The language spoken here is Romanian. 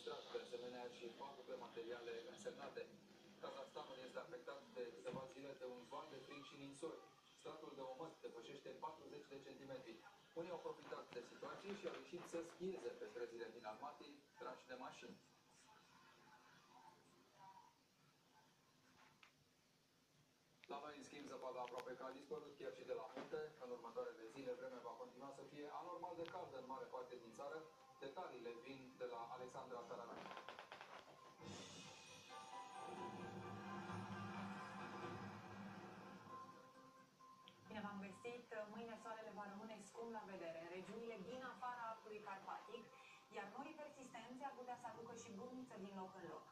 înregistrat de asemenea și pagube materiale însemnate. Kazahstanul este afectat de câteva zile de un val de frig și ninsori. Stratul de omăt depășește 40 de centimetri. Unii au profitat de situație și au ieșit să schieze pe străzile din Almaty, trași de mașini. La noi, în schimb, zăpada aproape că a dispărut chiar și de la munte. În următoarele zile, vremea va continua să fie anormal de caldă în mare parte din țară. Detaliile vin de la Alexandra Taranac. Bine v-am găsit! Mâine soarele va rămâne scump la vedere în regiunile din afara arcului carpatic, iar noi persistențe ar putea să aducă și buniță din loc în loc.